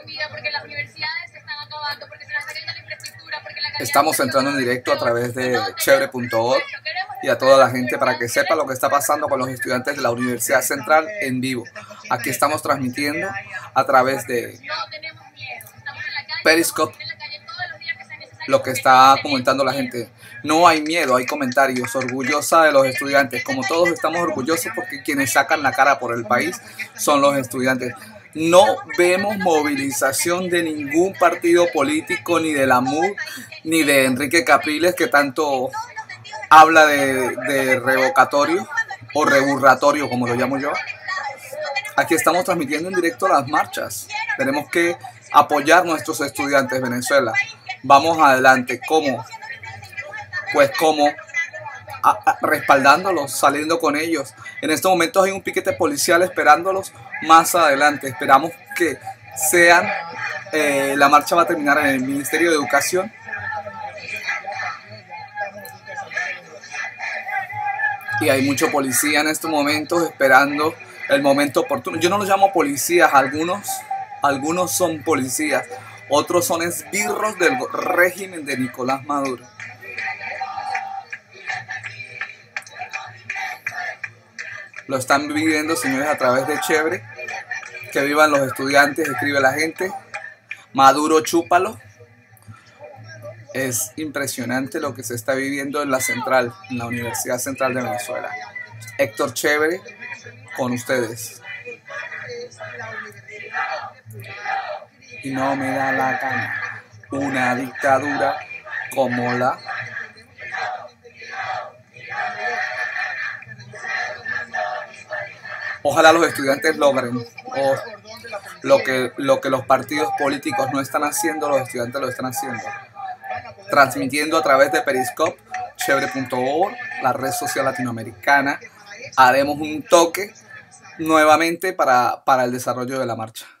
Estamos entrando en directo a través de Chévere.org y a toda la gente para que sepa lo que está pasando con los estudiantes de la Universidad Central en vivo. Aquí estamos transmitiendo a través de Periscope lo que está comentando la gente. No hay miedo, hay comentarios. Orgullosa de los estudiantes. Como todos estamos orgullosos porque quienes sacan la cara por el país son los estudiantes. No vemos movilización de ningún partido político, ni de la MUD, ni de Enrique Capriles, que tanto habla de revocatorio o reburratorio, como lo llamo yo. Aquí estamos transmitiendo en directo las marchas. Tenemos que apoyar a nuestros estudiantes de Venezuela. Vamos adelante. ¿Cómo? Pues como respaldándolos, saliendo con ellos. En estos momentos hay un piquete policial esperándolos más adelante. Esperamos que sean, la marcha va a terminar en el Ministerio de Educación. Y hay mucho policía en estos momentos esperando el momento oportuno. Yo no los llamo policías, algunos son policías, otros son esbirros del régimen de Nicolás Maduro. Lo están viviendo, señores, a través de Chévere. Que vivan los estudiantes, escribe la gente. Maduro, chúpalo. Es impresionante lo que se está viviendo en la Central, en la Universidad Central de Venezuela. Héctor Chévere, con ustedes. Y no me da la gana una dictadura como la... Ojalá los estudiantes logren lo que los partidos políticos no están haciendo, los estudiantes lo están haciendo. Transmitiendo a través de Periscope, Chévere.org, la red social latinoamericana. Haremos un toque nuevamente para el desarrollo de la marcha.